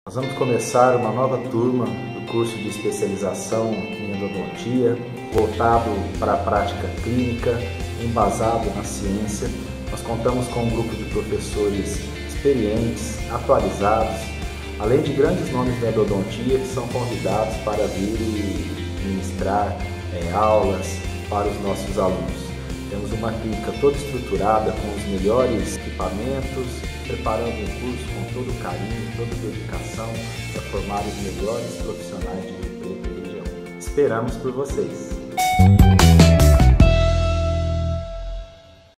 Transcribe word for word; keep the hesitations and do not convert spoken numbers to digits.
Nós vamos começar uma nova turma do curso de especialização em endodontia, voltado para a prática clínica, embasado na ciência. Nós contamos com um grupo de professores experientes, atualizados, além de grandes nomes da endodontia que são convidados para vir e ministrar é, aulas para os nossos alunos. Temos uma clínica toda estruturada com os melhores equipamentos, preparando o curso com todo carinho, toda dedicação para formar os melhores profissionais de Rio Preto e região. Esperamos por vocês!